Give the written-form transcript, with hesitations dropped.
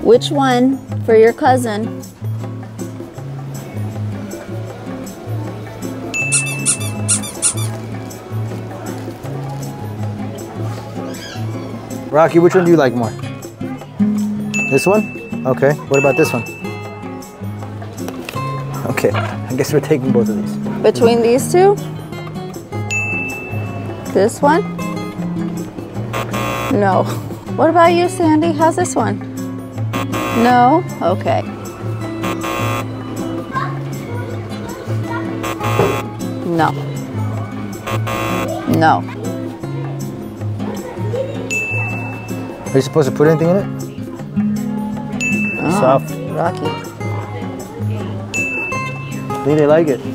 Which one for your cousin? Rocky, which one do you like more? This one? Okay. What about this one? Okay. I guess we're taking both of these. Between these two? This one? No. What about you, Sandy? How's this one? No? Okay. No. No. Are you supposed to put anything in it? Oh, Soft. Rocky. I think they like it.